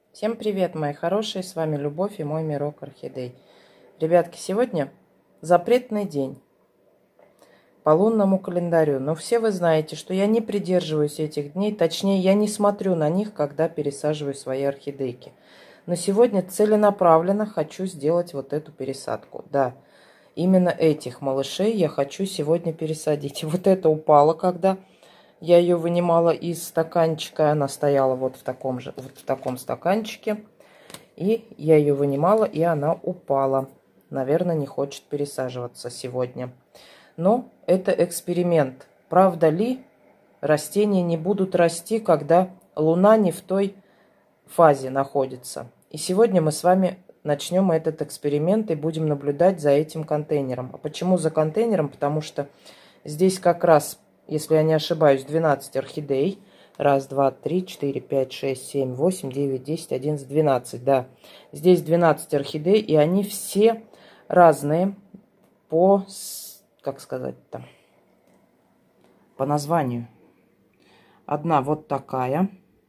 Всем привет, мои хорошие, с вами Любовь и мой мирок орхидей. Ребятки, сегодня запретный день по лунному календарю, но все вы знаете, что я не придерживаюсь этих дней, точнее, я не смотрю на них, когда пересаживаю свои орхидейки. Но сегодня целенаправленно хочу сделать вот эту пересадку. Да, именно этих малышей я хочу сегодня пересадить. И вот это упало, когда я ее вынимала из стаканчика, она стояла вот в таком стаканчике. И я ее вынимала, и она упала. Наверное, не хочет пересаживаться сегодня. Но это эксперимент. Правда ли растения не будут расти, когда Луна не в той фазе находится? И сегодня мы с вами начнем этот эксперимент и будем наблюдать за этим контейнером. А почему за контейнером? Потому что здесь как раз, если я не ошибаюсь, 12 орхидей. Раз, два, три, четыре, пять, шесть, семь, восемь, девять, 10, 11, 12. Да, здесь 12 орхидей, и они все разные по, как сказать-то, по названию. Одна вот такая.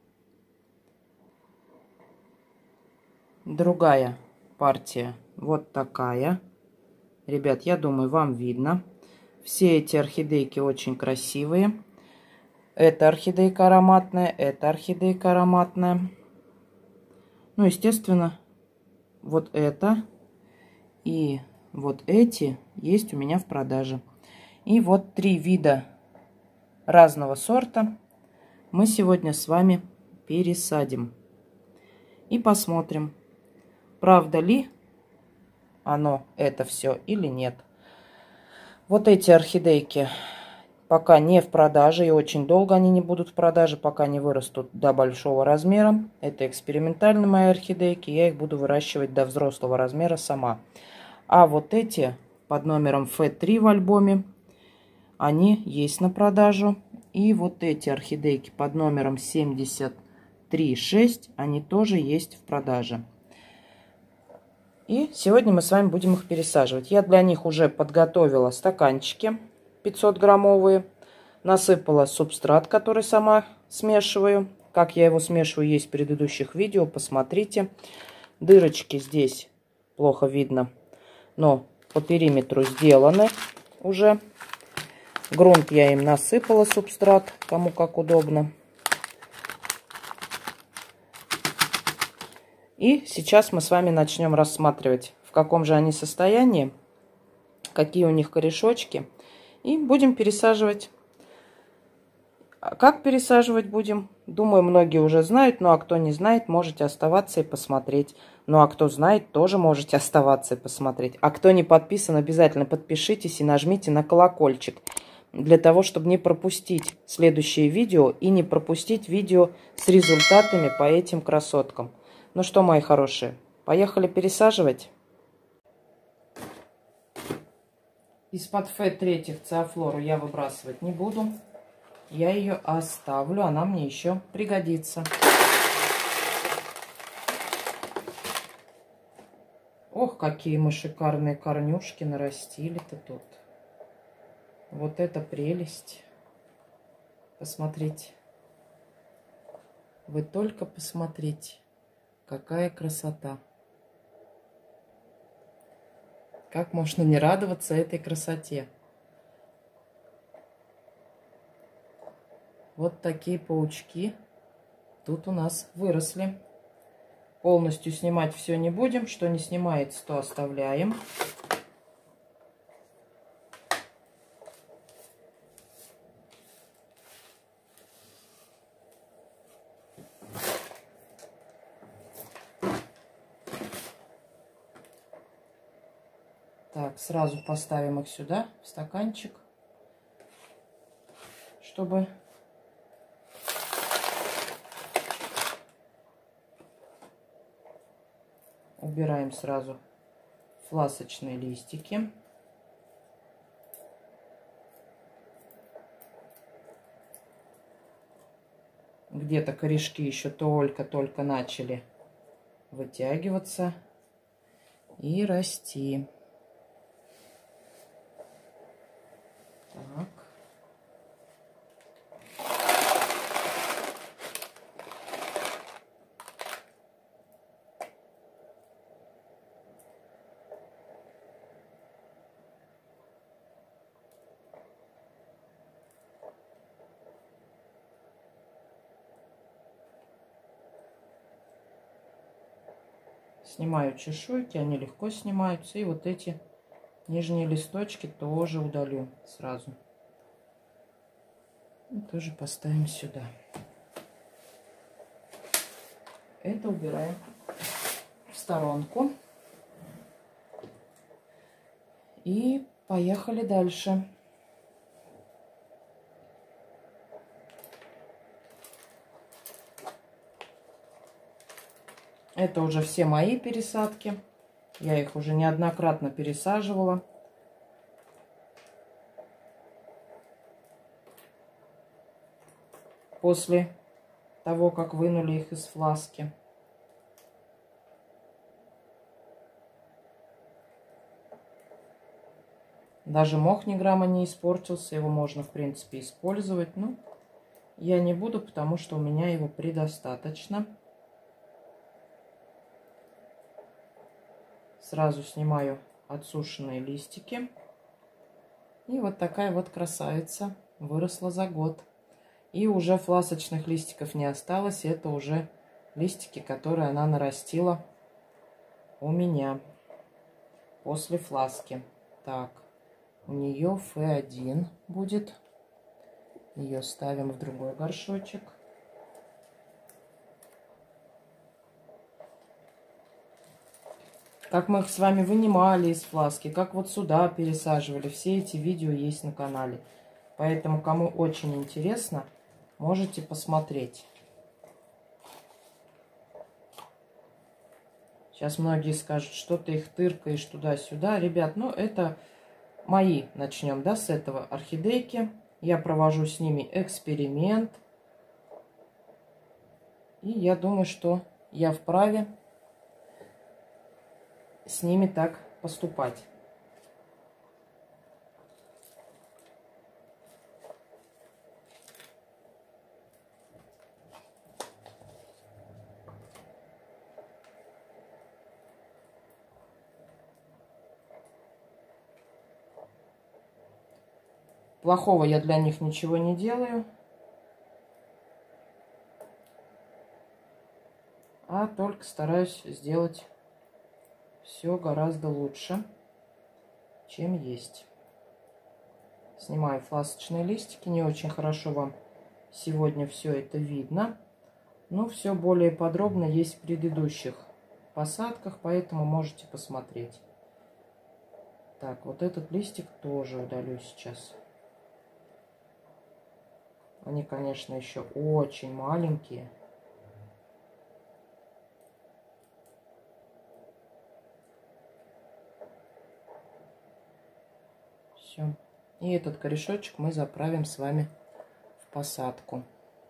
Другая партия вот такая. Ребят, я думаю, вам видно. Все эти орхидейки очень красивые. Это орхидейка ароматная, это орхидейка ароматная. Ну, естественно, вот это и вот эти есть у меня в продаже. И вот 3 вида разного сорта мы сегодня с вами пересадим. И посмотрим, правда ли оно это все или нет. Вот эти орхидейки пока не в продаже, и очень долго они не будут в продаже, пока не вырастут до большого размера. Это экспериментальные мои орхидейки, я их буду выращивать до взрослого размера сама. А вот эти под номером F3 в альбоме, они есть на продажу. И вот эти орхидейки под номером 73,6, они тоже есть в продаже. И сегодня мы с вами будем их пересаживать. Я для них уже подготовила стаканчики 500-граммовые. Насыпала субстрат, который сама смешиваю. Как я его смешиваю, есть в предыдущих видео. Посмотрите. Дырочки здесь плохо видно, но по периметру сделаны уже. Грунт я им насыпала, субстрат, кому как удобно. И сейчас мы с вами начнем рассматривать, в каком же они состоянии, какие у них корешочки. И будем пересаживать. А как пересаживать будем? Думаю, многие уже знают, ну а кто не знает, можете оставаться и посмотреть. Ну а кто знает, тоже можете оставаться и посмотреть. А кто не подписан, обязательно подпишитесь и нажмите на колокольчик. Для того, чтобы не пропустить следующие видео и не пропустить видео с результатами по этим красоткам. Ну что, мои хорошие, поехали пересаживать. Из-под F3 циафлору я выбрасывать не буду. Я ее оставлю, она мне еще пригодится. Ох, какие мы шикарные корнюшки нарастили-то тут. Вот это прелесть. Посмотрите. Вы только посмотрите, какая красота. Как можно не радоваться этой красоте? Вот такие паучки тут у нас выросли. Полностью снимать все не будем. Что не снимается, то оставляем. Так, сразу поставим их сюда, в стаканчик, чтобы убираем сразу фласочные листики. Где-то корешки еще только-только начали вытягиваться и расти. Так. Снимаю чешуйки, они легко снимаются. И вот эти нижние листочки тоже удалю сразу. И тоже поставим сюда. Это убираем в сторонку. И поехали дальше. Это уже все мои пересадки. Я их уже неоднократно пересаживала. После того, как вынули их из фласки. Даже мох ни грамма не испортился. Его можно, в принципе, использовать. Но я не буду, потому что у меня его предостаточно. Сразу снимаю отсушенные листики. И вот такая вот красавица выросла за год. И уже фласочных листиков не осталось. Это уже листики, которые она нарастила у меня после фласки. Так, у нее F1 будет. Ее ставим в другой горшочек. Как мы их с вами вынимали из фласки, как вот сюда пересаживали. Все эти видео есть на канале. Поэтому, кому очень интересно, можете посмотреть. Сейчас многие скажут, что ты их тыркаешь туда-сюда. Ребят, ну это мои. Начнем, да, с этого орхидейки. Я провожу с ними эксперимент. И я думаю, что я вправе с ними так поступать. Плохого я для них ничего не делаю. А только стараюсь сделать все гораздо лучше, чем есть. Снимаю фласочные листики. Не очень хорошо вам сегодня все это видно. Но все более подробно есть в предыдущих посадках, поэтому можете посмотреть. Так, вот этот листик тоже удалю сейчас. Они, конечно, еще очень маленькие. Все. И этот корешочек мы заправим с вами в посадку.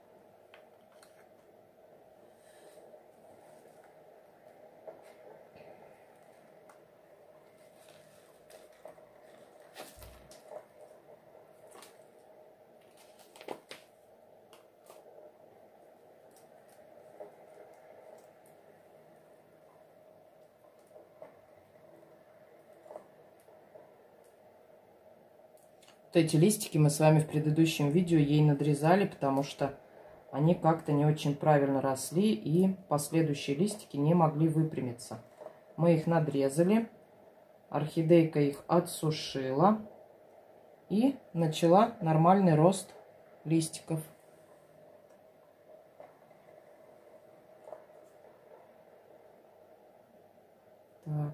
Вот эти листики мы с вами в предыдущем видео ей надрезали, потому что они как-то не очень правильно росли, и последующие листики не могли выпрямиться. Мы их надрезали, орхидейка их отсушила и начала нормальный рост листиков. Так.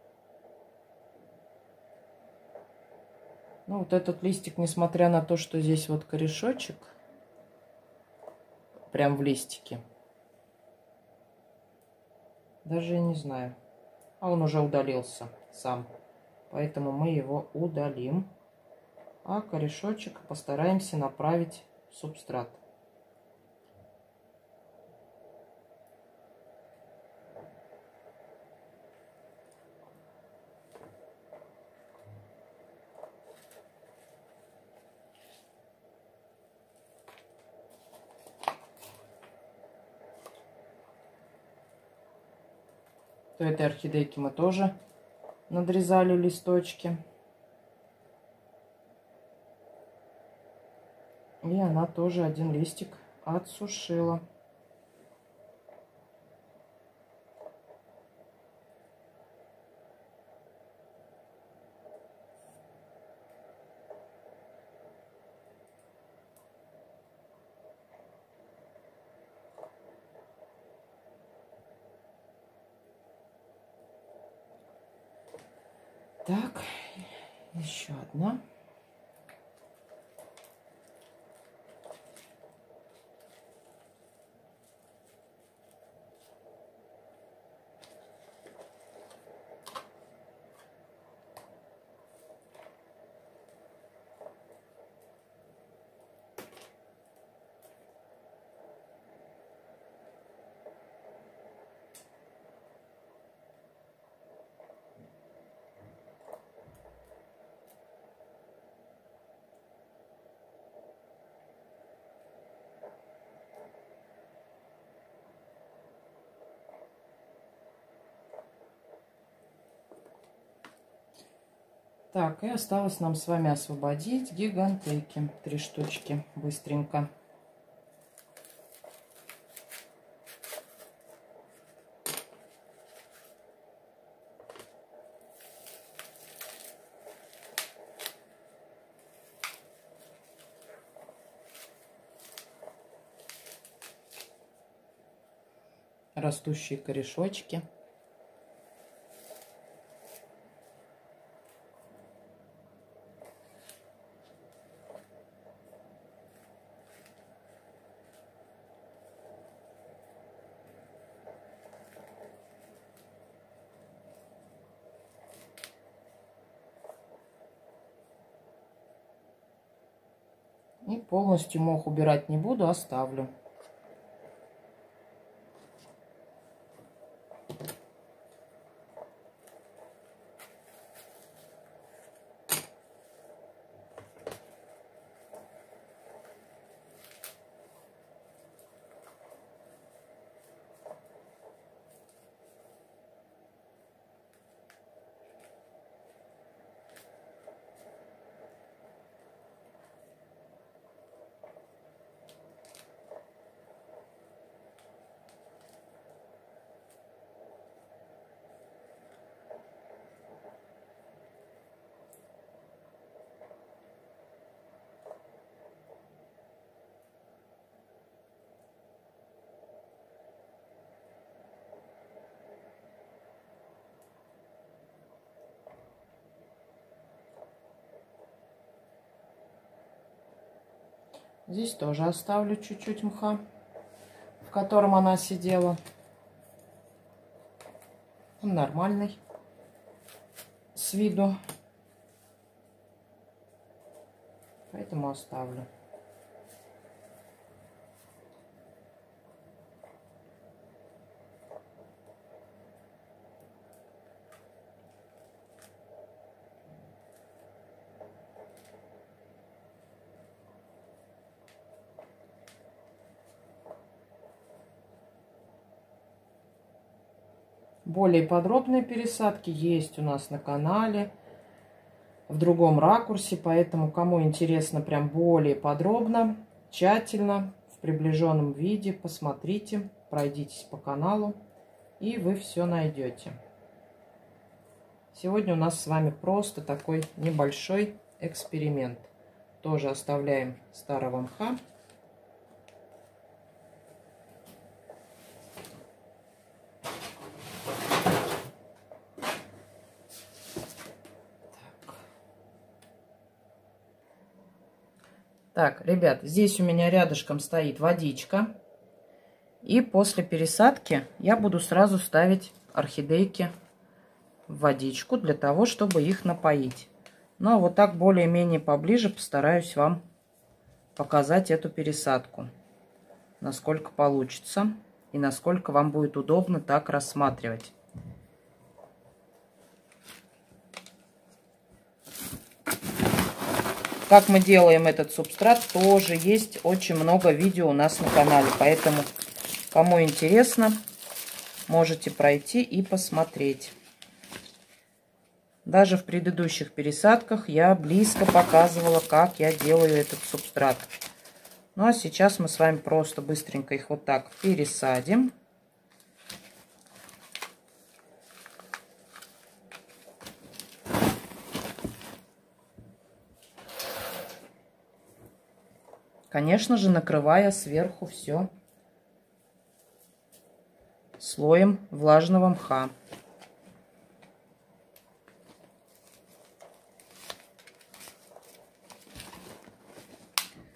Ну, вот этот листик, несмотря на то, что здесь вот корешочек, прям в листике, даже я не знаю. А он уже удалился сам. Поэтому мы его удалим. А корешочек постараемся направить в субстрат. То этой орхидейки мы тоже надрезали листочки. И она тоже один листик отсушила. Так, еще одна. Так, и осталось нам с вами освободить гигантейки. 3 штучки быстренько. Растущие корешочки. И полностью мох убирать не буду, оставлю. Здесь тоже оставлю чуть-чуть мха, в котором она сидела. Он нормальный с виду, поэтому оставлю. Более подробные пересадки есть у нас на канале в другом ракурсе, поэтому кому интересно прям более подробно, тщательно, в приближенном виде, посмотрите, пройдитесь по каналу, и вы все найдете. Сегодня у нас с вами просто такой небольшой эксперимент. Тоже оставляем старого мха. Так, ребят, здесь у меня рядышком стоит водичка. И после пересадки я буду сразу ставить орхидейки в водичку для того, чтобы их напоить. Но вот так более-менее поближе постараюсь вам показать эту пересадку. Насколько получится и насколько вам будет удобно так рассматривать. Как мы делаем этот субстрат, тоже есть очень много видео у нас на канале. Поэтому, кому интересно, можете пройти и посмотреть. Даже в предыдущих пересадках я близко показывала, как я делаю этот субстрат. Ну а сейчас мы с вами просто быстренько их вот так пересадим. Конечно же, накрывая сверху все слоем влажного мха.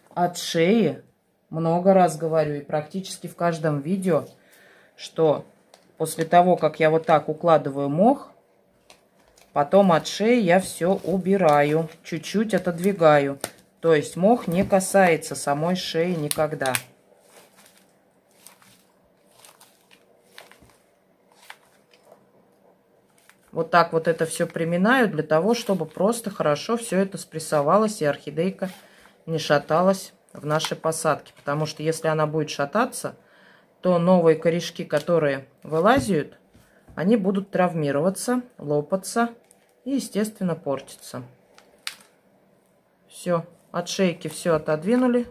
от шеи, много раз говорю, и практически в каждом видео, что после того, как я вот так укладываю мох, потом от шеи я все убираю, чуть-чуть отодвигаю. То есть мох не касается самой шеи никогда. Вот так вот это все приминаю для того, чтобы просто хорошо все это спрессовалось и орхидейка не шаталась в нашей посадке. Потому что если она будет шататься, то новые корешки, которые вылазят, они будут травмироваться, лопаться и, естественно, портиться. Все, от шейки все отодвинули.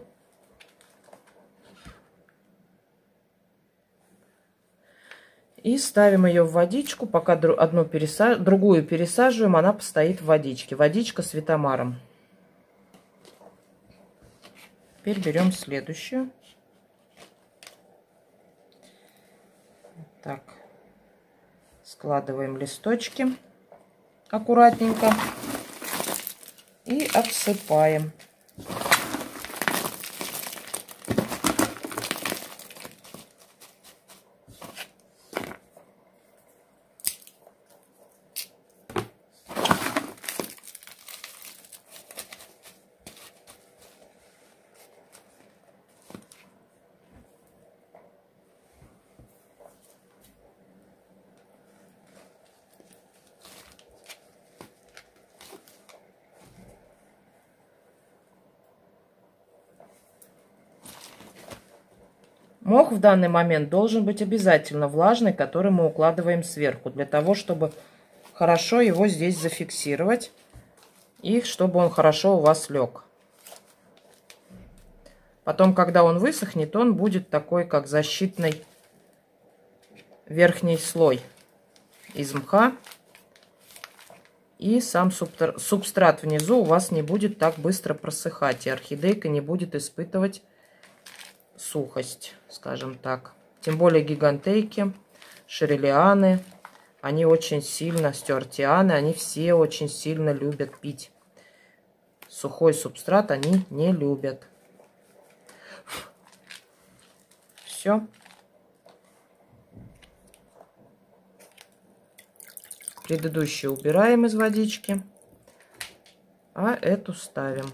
И ставим ее в водичку, пока другую пересаживаем, она постоит в водичке. Водичка с витамаром. Теперь берем следующую. Так, складываем листочки аккуратненько и обсыпаем. Мох в данный момент должен быть обязательно влажный, который мы укладываем сверху, для того, чтобы хорошо его здесь зафиксировать и чтобы он хорошо у вас лег. Потом, когда он высохнет, он будет такой, как защитный верхний слой из мха. И сам субстрат внизу у вас не будет так быстро просыхать, и орхидейка не будет испытывать сухость, скажем так. Тем более гигантейки, ширелианы, они очень сильно, стюартианы, они все очень сильно любят пить. Сухой субстрат они не любят. Все. Предыдущую убираем из водички, а эту ставим.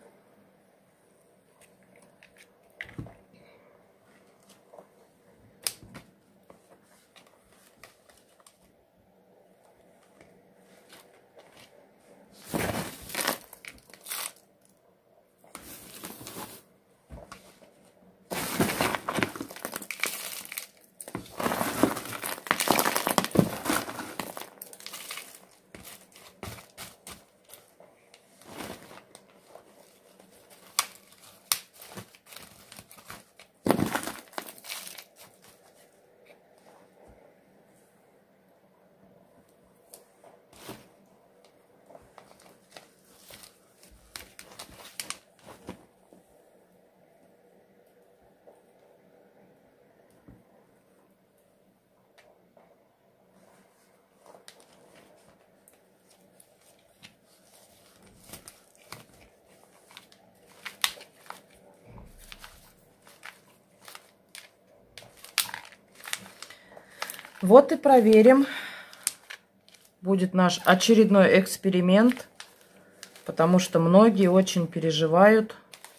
Вот и проверим. Будет наш очередной эксперимент, потому что многие очень переживают,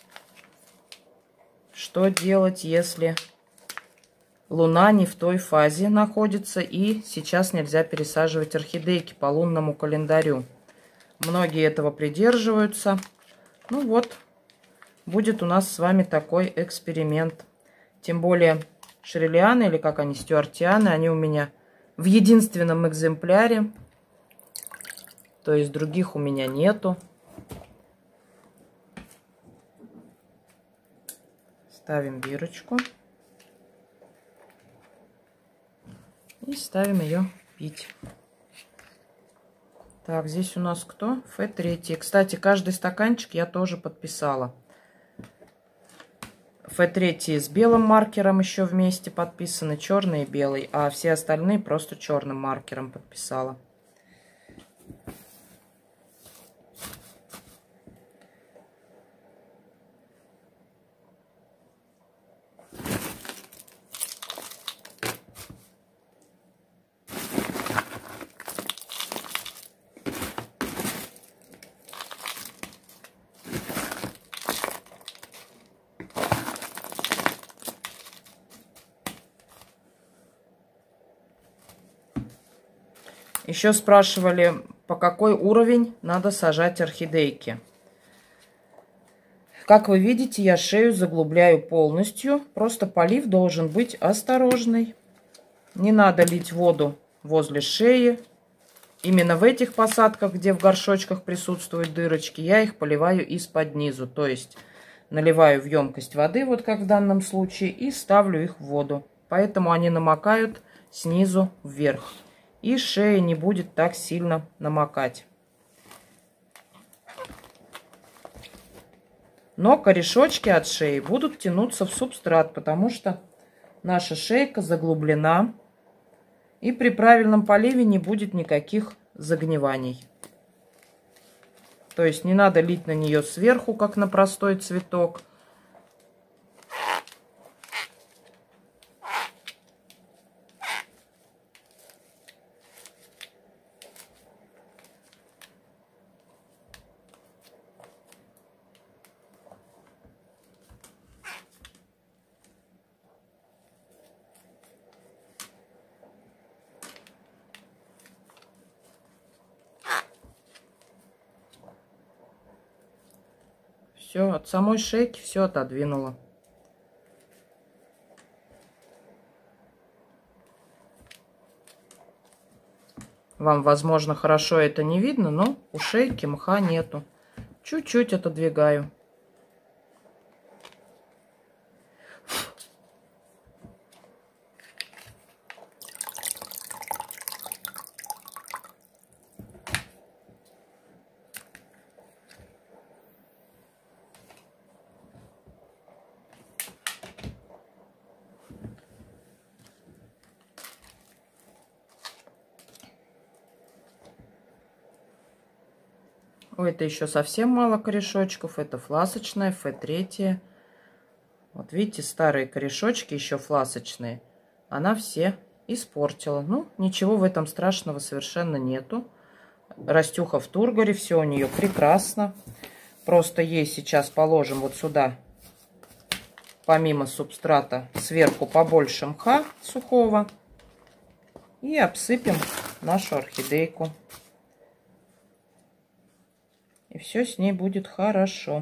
что делать, если Луна не в той фазе находится, и сейчас нельзя пересаживать орхидейки по лунному календарю. Многие этого придерживаются. Ну вот, будет у нас с вами такой эксперимент. Тем более ширелианы, или как они, стюартианы, они у меня в единственном экземпляре. То есть других у меня нету. Ставим бирочку. И ставим ее пить. Так, здесь у нас кто? F3. Кстати, каждый стаканчик я тоже подписала. F3 с белым маркером еще вместе подписаны, черный и белый, а все остальные просто черным маркером подписала. Еще спрашивали, по какой уровень надо сажать орхидейки. Как вы видите, я шею заглубляю полностью. Просто полив должен быть осторожный. Не надо лить воду возле шеи. Именно в этих посадках, где в горшочках присутствуют дырочки, я их поливаю из-под низу. То есть наливаю в емкость воды, вот как в данном случае, и ставлю их в воду. Поэтому они намокают снизу вверх. И шея не будет так сильно намокать. Но корешочки от шеи будут тянуться в субстрат, потому что наша шейка заглублена. И при правильном поливе не будет никаких загниваний. То есть не надо лить на нее сверху, как на простой цветок. Все, от самой шейки все отодвинула. Вам, возможно, хорошо это не видно, но у шейки мха нету. Чуть-чуть отодвигаю. Ой, это еще совсем мало корешочков. Это фласочная, F3. Вот видите, старые корешочки еще фласочные. Она все испортила. Ну, ничего в этом страшного совершенно нету. Растюха в тургоре, все у нее прекрасно. Просто ей сейчас положим вот сюда, помимо субстрата, сверху побольше мха сухого. И обсыпем нашу орхидейку. И все с ней будет хорошо.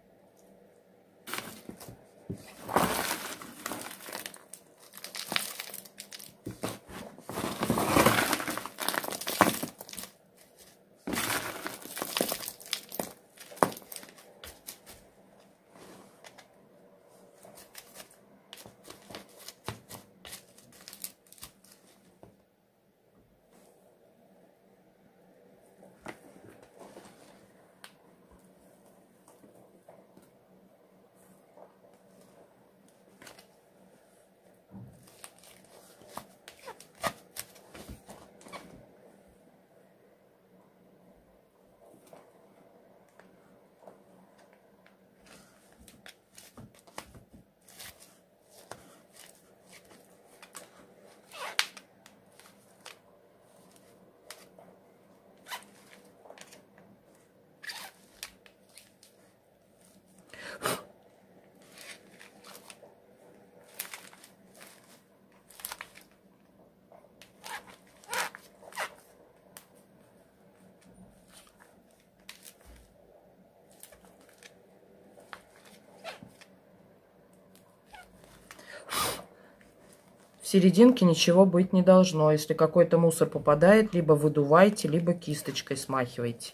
В серединке ничего быть не должно. Если какой-то мусор попадает, либо выдувайте, либо кисточкой смахивайте.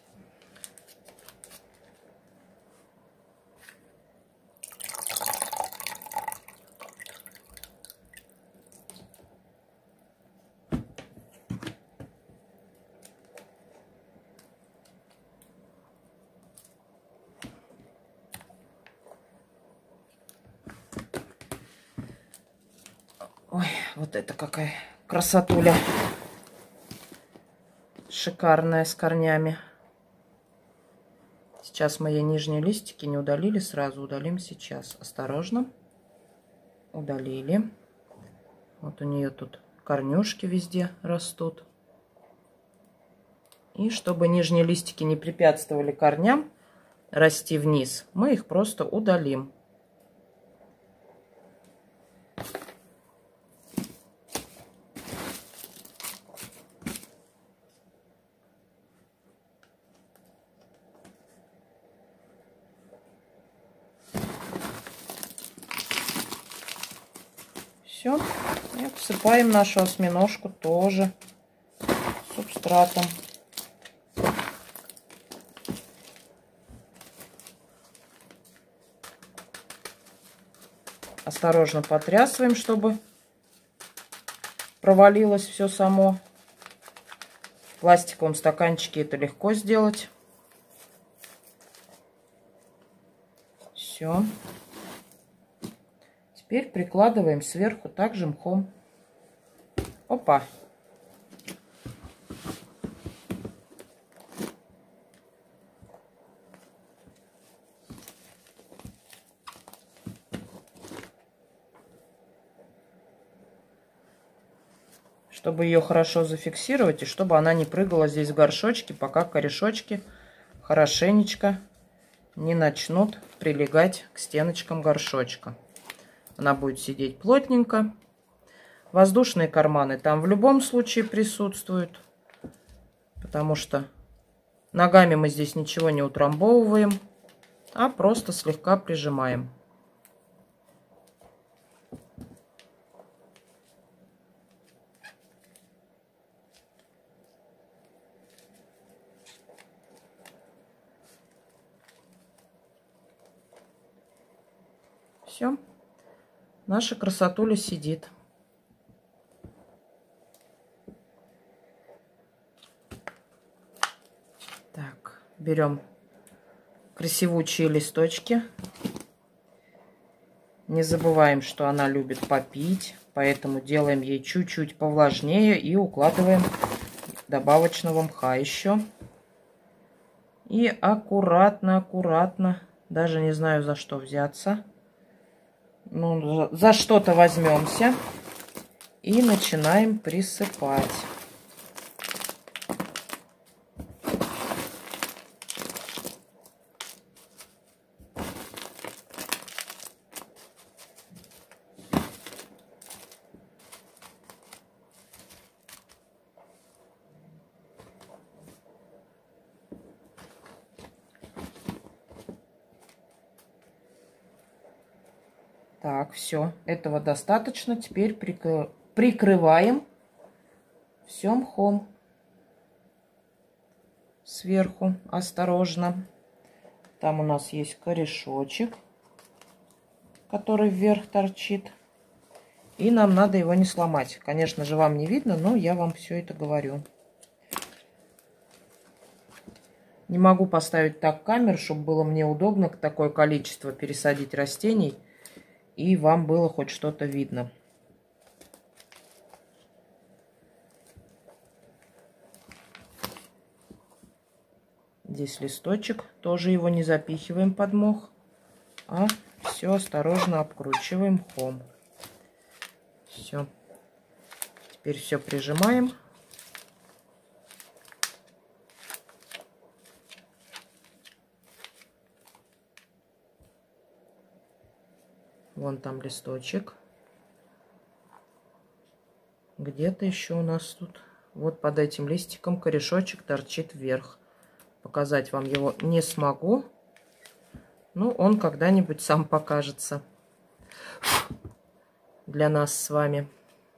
Ой, вот это какая красотуля. Шикарная, с корнями. Сейчас мои нижние листики не удалили сразу. Удалим сейчас. Осторожно. Удалили. Вот у нее тут корнюшки везде растут. И чтобы нижние листики не препятствовали корням расти вниз, мы их просто удалим. Все. И обсыпаем нашу осьминожку тоже субстратом. Осторожно потрясываем, чтобы провалилось все само. В пластиковом стаканчике это легко сделать. Все. Теперь прикладываем сверху также мхом. Опа! Чтобы ее хорошо зафиксировать и чтобы она не прыгала здесь в горшочке, пока корешочки хорошенечко не начнут прилегать к стеночкам горшочка. Она будет сидеть плотненько. Воздушные карманы там в любом случае присутствуют, потому что ногами мы здесь ничего не утрамбовываем, а просто слегка прижимаем. Все. Наша красотуля сидит. Так, берем красивучие листочки. Не забываем, что она любит попить, поэтому делаем ей чуть-чуть повлажнее и укладываем добавочного мха еще. И аккуратно, даже не знаю, за что взяться. Ну, за что-то возьмемся и начинаем присыпать. Так, все, этого достаточно. Теперь прикрываем все мхом сверху, осторожно. Там у нас есть корешочек, который вверх торчит. И нам надо его не сломать. Конечно же, вам не видно, но я вам все это говорю. Не могу поставить так камеру, чтобы было мне удобно такое количество пересадить растений. И вам было хоть что-то видно. Здесь листочек. Тоже его не запихиваем под мох. А все осторожно обкручиваем мхом. Все. Теперь все прижимаем. Вон там листочек. Где-то еще у нас тут. Вот под этим листиком корешочек торчит вверх. Показать вам его не смогу. Но он когда-нибудь сам покажется. Для нас с вами.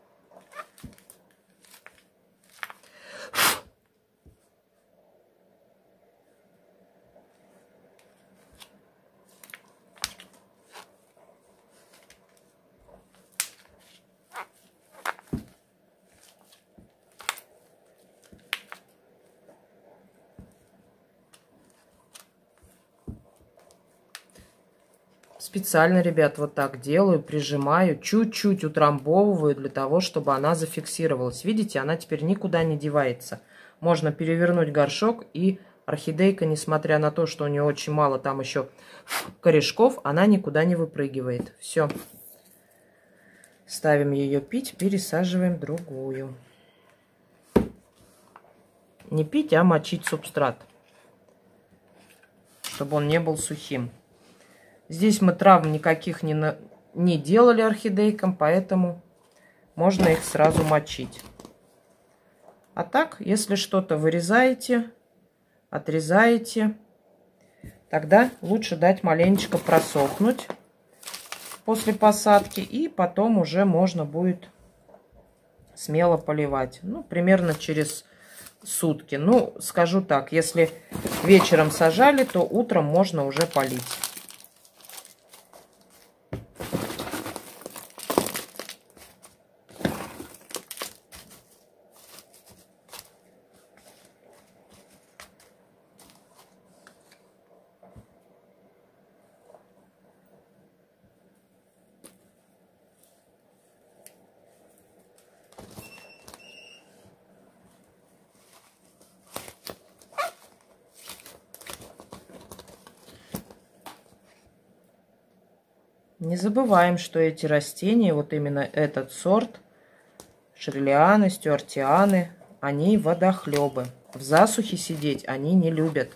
Специально, ребят, вот так делаю, прижимаю, чуть-чуть утрамбовываю для того, чтобы она зафиксировалась. Видите, она теперь никуда не девается. Можно перевернуть горшок, и орхидейка, несмотря на то, что у нее очень мало там еще корешков, она никуда не выпрыгивает. Все. Ставим ее пить, пересаживаем другую. Не пить, а мочить субстрат, чтобы он не был сухим. Здесь мы травм никаких не делали орхидейкам, поэтому можно их сразу мочить. А так, если что-то вырезаете, отрезаете, тогда лучше дать маленечко просохнуть. после посадки. И потом уже можно будет смело поливать. Ну, примерно через сутки. Ну, скажу так, если вечером сажали, то утром можно уже полить. Не забываем, что эти растения, вот именно этот сорт, ширлианы, стюартианы, они водохлебы. В засухе сидеть они не любят.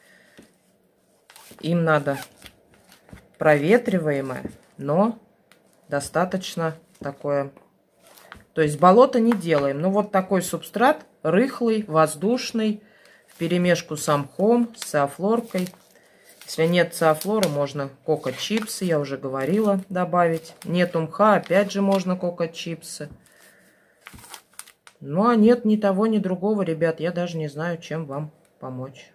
Им надо проветриваемое, но достаточно такое. То есть болото не делаем. Но вот такой субстрат, рыхлый, воздушный, вперемешку с мхом, с циафлоркой. Если нет циафлора, можно коко-чипсы, я уже говорила, добавить. Нет мха, опять же можно коко-чипсы. Ну, а нет ни того, ни другого, ребят, я даже не знаю, чем вам помочь.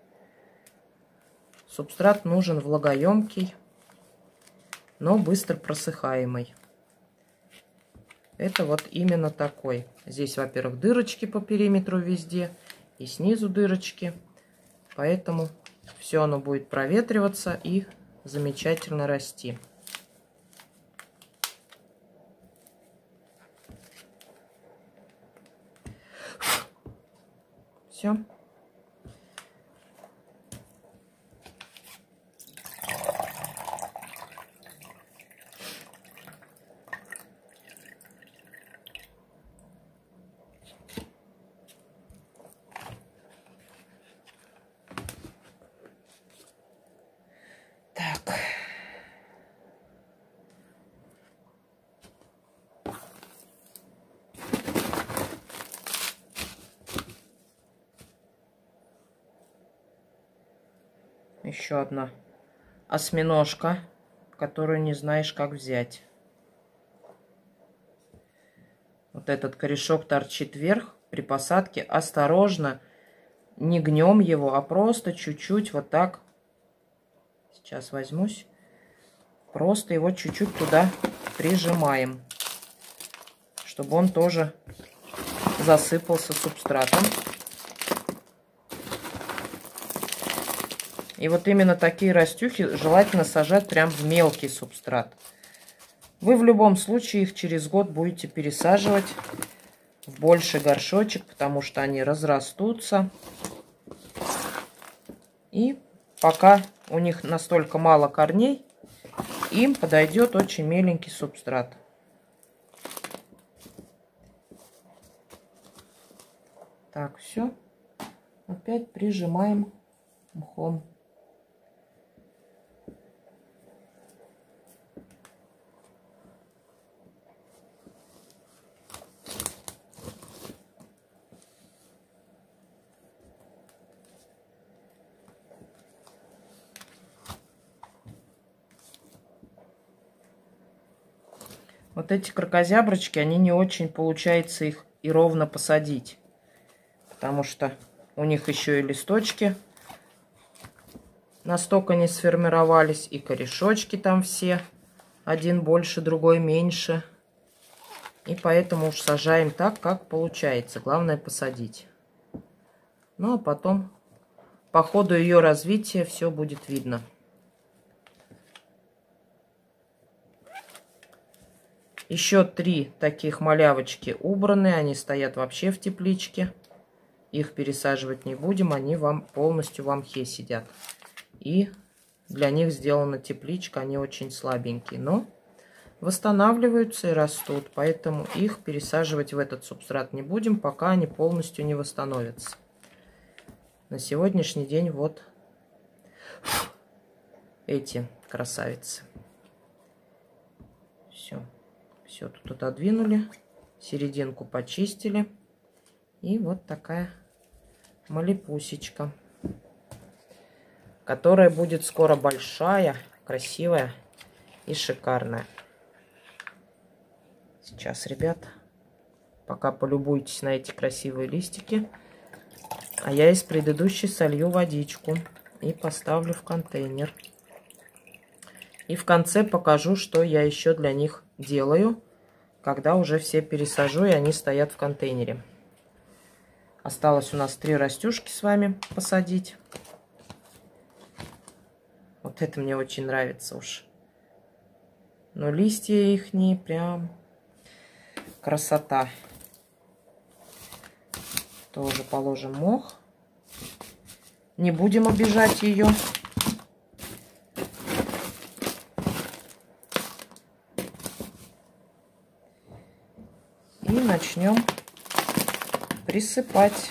Субстрат нужен влагоемкий, но быстро просыхаемый. Это вот именно такой. Здесь, во-первых, дырочки по периметру везде, и снизу дырочки. Поэтому все оно будет проветриваться и замечательно расти. Все. Так. Еще одна осьминожка, которую не знаешь, как взять. Вот этот корешок торчит вверх при посадке. Осторожно, не гнем его, а просто чуть-чуть вот так. Сейчас возьмусь. Просто его чуть-чуть туда прижимаем, чтобы он тоже засыпался субстратом. И вот именно такие растюхи желательно сажать прям в мелкий субстрат. Вы в любом случае их через год будете пересаживать в больший горшочек, потому что они разрастутся. И пока у них настолько мало корней, им подойдет очень меленький субстрат. Так, все. Опять прижимаем мхом. Вот эти кракозяброчки, они не очень получается их и ровно посадить. Потому что у них еще и листочки настолько не сформировались. И корешочки там все. Один больше, другой меньше. И поэтому уж сажаем так, как получается. Главное посадить. Ну а потом по ходу ее развития все будет видно. Еще 3 таких малявочки убраны. Они стоят вообще в тепличке. Их пересаживать не будем. Они вам полностью в мхе сидят. И для них сделана тепличка. Они очень слабенькие. Но восстанавливаются и растут. Поэтому их пересаживать в этот субстрат не будем, пока они полностью не восстановятся. На сегодняшний день вот эти красавицы. Все. Все тут отодвинули, серединку почистили. И вот такая малипусечка, которая будет скоро большая, красивая и шикарная. Сейчас, ребят, пока полюбуйтесь на эти красивые листики. А я из предыдущей солью водичку и поставлю в контейнер. И в конце покажу, что я еще для них делаю, когда уже все пересажу и они стоят в контейнере. Осталось у нас 3 растюшки с вами посадить. Вот это мне очень нравится уж. Но листья их не прям красота. Тоже положим мох. Не будем обижать ее. И начнем присыпать.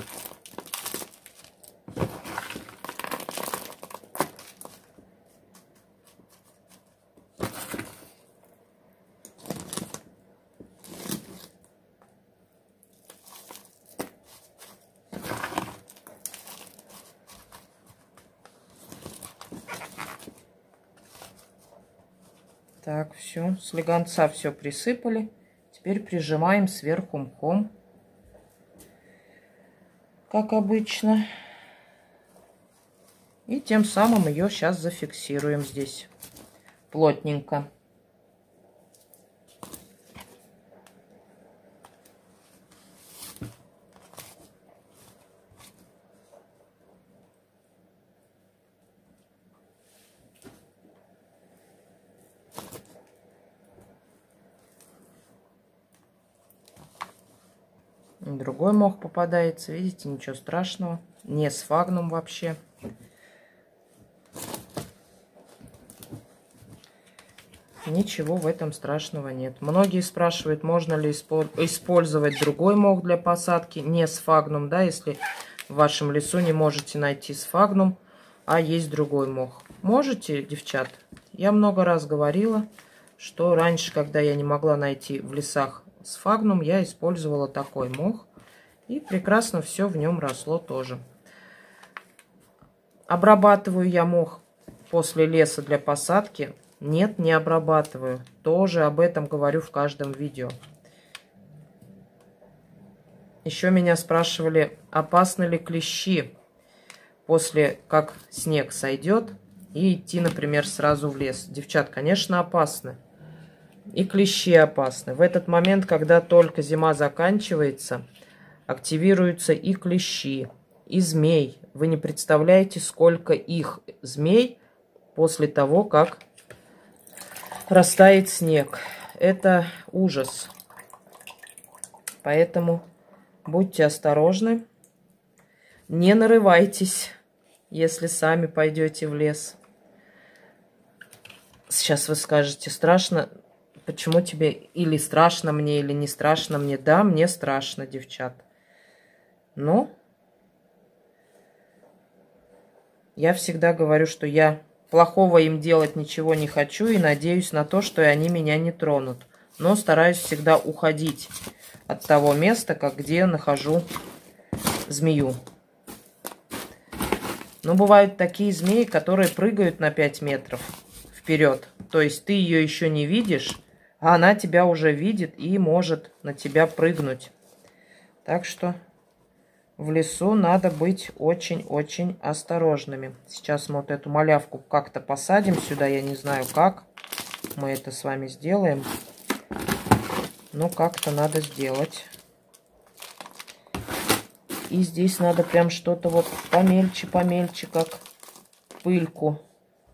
Так, все, слегонца все присыпали. Теперь прижимаем сверху мхом, как обычно. И тем самым ее сейчас зафиксируем здесь плотненько. Другой мох попадается, видите, ничего страшного. Не сфагнум вообще. Ничего в этом страшного нет. Многие спрашивают, можно ли использовать другой мох для посадки, не сфагнум, да, если в вашем лесу не можете найти сфагнум, а есть другой мох. Можете, девчат? Я много раз говорила, что раньше, когда я не могла найти в лесах сфагнум, я использовала такой мох. И прекрасно все в нем росло тоже. Обрабатываю я мох после леса для посадки? Нет, не обрабатываю. Тоже об этом говорю в каждом видео. Еще меня спрашивали, опасны ли клещи после как снег сойдет и идти, например, сразу в лес. Девчат, конечно, опасны. И клещи опасны. В этот момент, когда только зима заканчивается, активируются и клещи, и змей. Вы не представляете, сколько их змей после того, как растает снег. Это ужас. Поэтому будьте осторожны. Не нарывайтесь, если сами пойдете в лес. Сейчас вы скажете, страшно. Почему тебе или страшно мне, или не страшно мне? Да, мне страшно, девчат. Но я всегда говорю, что я плохого им делать ничего не хочу и надеюсь на то, что и они меня не тронут. Но стараюсь всегда уходить от того места, где я нахожу змею. Но бывают такие змеи, которые прыгают на 5 метров вперед. То есть ты ее еще не видишь, а она тебя уже видит и может на тебя прыгнуть. Так что в лесу надо быть очень-очень осторожными. Сейчас мы вот эту малявку как-то посадим сюда. Я не знаю, как мы это с вами сделаем. Но как-то надо сделать. И здесь надо прям что-то вот помельче, как пыльку.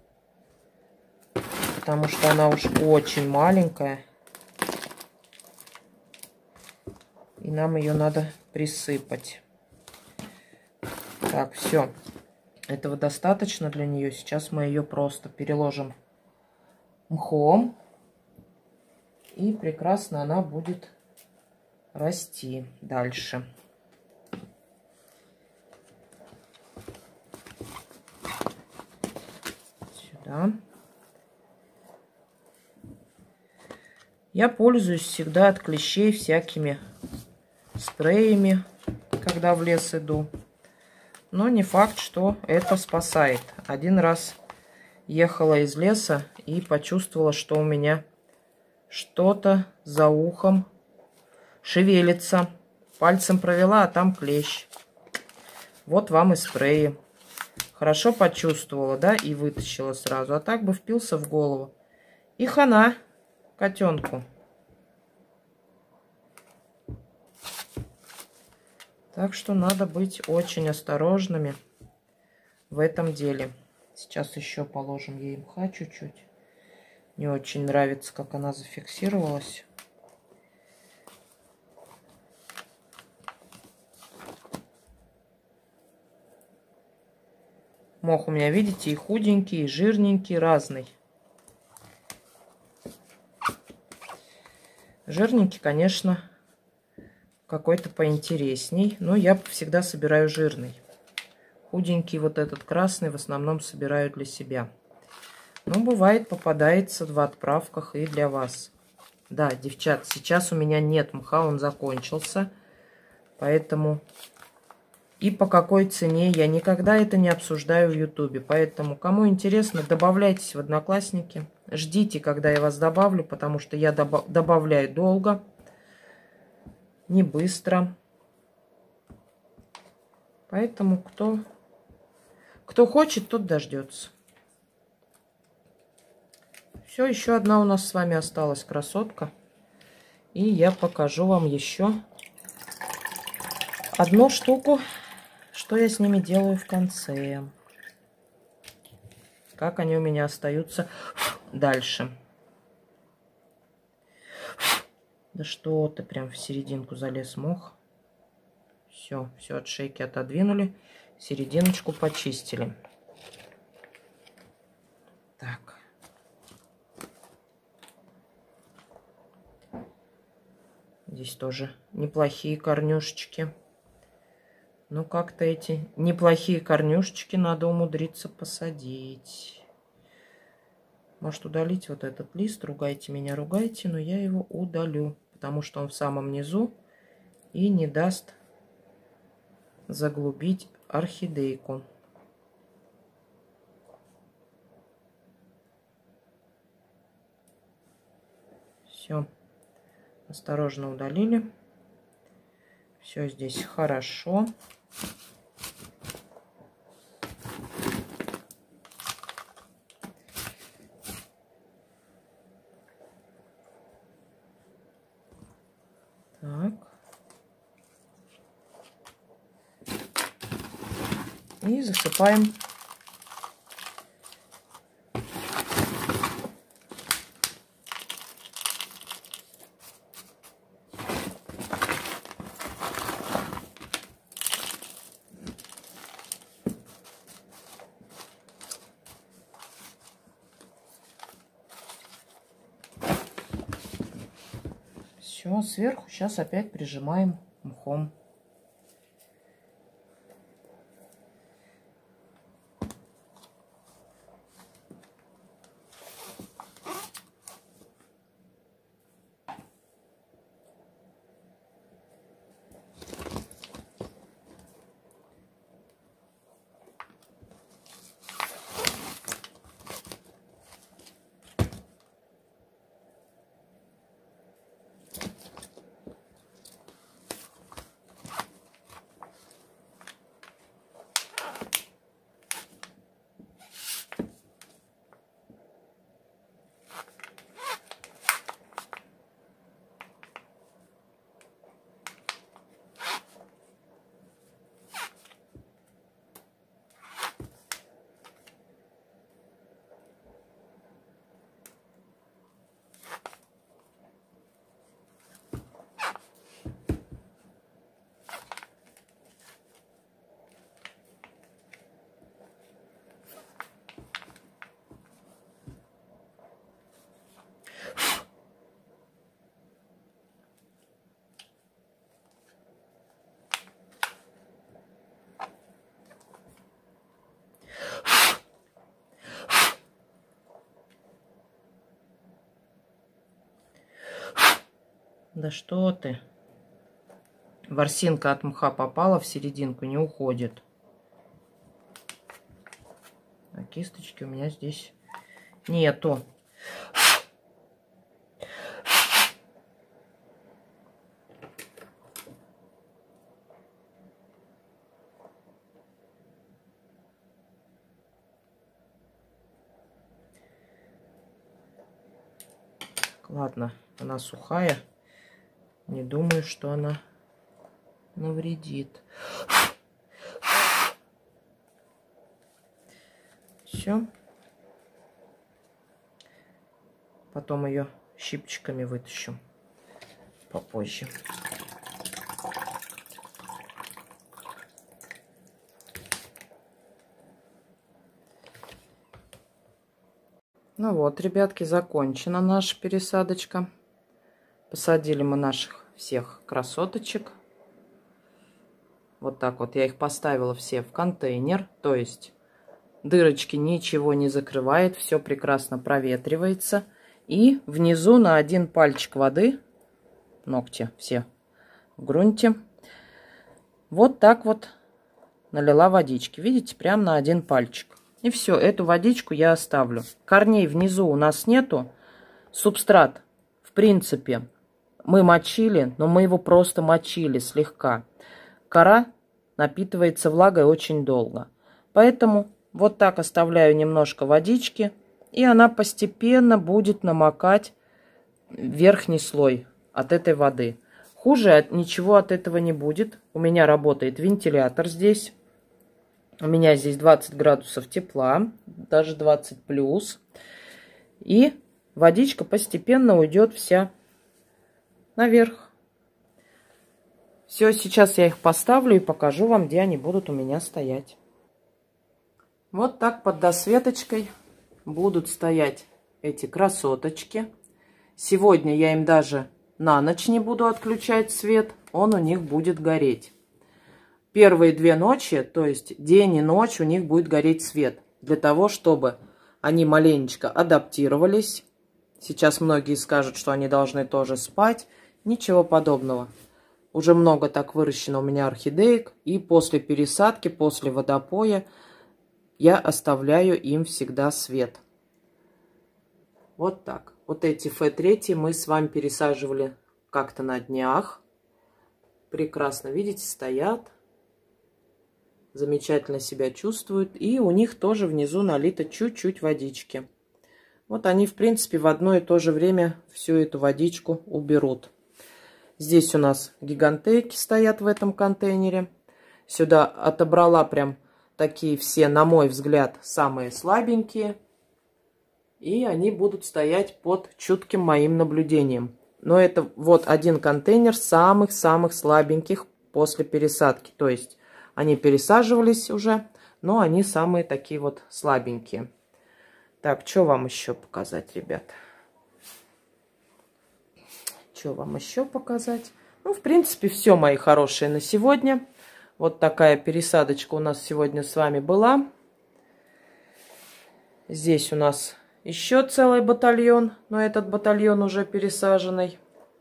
Потому что она уж очень маленькая. И нам ее надо присыпать. Так, все. Этого достаточно для нее. Сейчас мы ее просто переложим мхом. И прекрасно она будет расти дальше. Сюда. Я пользуюсь всегда от клещей всякими спреями, когда в лес иду. Но не факт, что это спасает. Один раз ехала из леса и почувствовала, что у меня что-то за ухом шевелится. Пальцем провела, а там клещ. Вот вам и спреи. Хорошо почувствовала, да, и вытащила сразу. А так бы впился в голову. И хана котенку. Так что надо быть очень осторожными в этом деле. Сейчас еще положим ей мха чуть-чуть. Не очень нравится, как она зафиксировалась. Мох у меня, видите, и худенький, и жирненький, разный. Жирненький, конечно, какой-то поинтересней, но я всегда собираю жирный. Худенький вот этот красный в основном собираю для себя. Но бывает попадается в отправках и для вас. Да, девчат, сейчас у меня нет мха, он закончился. Поэтому и по какой цене я никогда это не обсуждаю в Ютубе. Поэтому, кому интересно, добавляйтесь в Одноклассники. Ждите, когда я вас добавлю, потому что я добавляю долго, не быстро. Поэтому кто хочет, тот дождется. Все, еще одна у нас с вами осталась красотка. И я покажу вам еще одну штуку, что я с ними делаю в конце. Как они у меня остаются дальше. Да что ты, прям в серединку залез мох. Все от шейки отодвинули. Серединочку почистили. Так. Здесь тоже неплохие корнюшечки. Ну, как-то эти неплохие корнюшечки надо умудриться посадить. Может, удалить вот этот лист. Ругайте меня, ругайте, но я его удалю. Потому что он в самом низу и не даст заглубить орхидейку. Все. Осторожно удалили. Все здесь хорошо. Так. И засыпаем. Все, сверху сейчас опять прижимаем мхом. Да что ты? Ворсинка от мха попала в серединку, не уходит. А кисточки у меня здесь нету. Ладно, она сухая. Не думаю, что она навредит. Все. Потом ее щипчиками вытащу попозже. Ну вот, ребятки, закончена наша пересадочка. Посадили мы наших всех красоточек. Вот так вот я их поставила все в контейнер. То есть дырочки ничего не закрывает, все прекрасно проветривается. И внизу на один пальчик воды, ногти все в грунте, вот так вот налила водички. Видите, прям на один пальчик. И все, эту водичку я оставлю. Корней внизу у нас нету. Субстрат, в принципе, мы мочили, но мы его просто мочили слегка. Кора напитывается влагой очень долго. Поэтому вот так оставляю немножко водички. И она постепенно будет намокать верхний слой от этой воды. Хуже ничего от этого не будет. У меня работает вентилятор здесь. У меня здесь 20 градусов тепла, даже 20 плюс. И водичка постепенно уйдет вся наверх. Все, сейчас я их поставлю и покажу вам, где они будут у меня стоять. Вот так под досветочкой будут стоять эти красоточки. Сегодня я им даже на ночь не буду отключать свет, он у них будет гореть. Первые 2 ночи, то есть день и ночь, у них будет гореть свет. Для того, чтобы они маленечко адаптировались. Сейчас многие скажут, что они должны тоже спать. Ничего подобного. Уже много так выращено у меня орхидеек. И после пересадки, после водопоя, я оставляю им всегда свет. Вот так. Вот эти F3 мы с вами пересаживали как-то на днях. Прекрасно, видите, стоят. Замечательно себя чувствуют. И у них тоже внизу налито чуть-чуть водички. Вот они, в принципе, в одно и то же время всю эту водичку уберут. Здесь у нас гигантейки стоят в этом контейнере. Сюда отобрала прям такие все, на мой взгляд, самые слабенькие. И они будут стоять под чутким моим наблюдением. Но это вот один контейнер самых-самых слабеньких после пересадки. То есть они пересаживались уже, но они самые такие вот слабенькие. Так, что вам еще показать, ребят? Что вам еще показать? Ну, в принципе, все, мои хорошие, на сегодня. Вот такая пересадочка у нас сегодня с вами была. Здесь у нас еще целый батальон, но этот батальон уже пересаженный.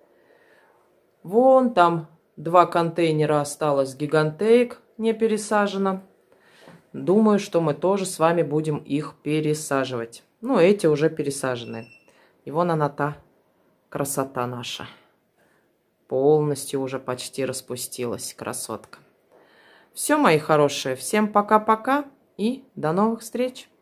Вон там 2 контейнера осталось гигантеек, не пересажено. Думаю, что мы тоже с вами будем их пересаживать. Ну, эти уже пересажены. И вон она, та красота наша. Полностью уже почти распустилась, красотка. Все, мои хорошие, всем пока-пока и до новых встреч!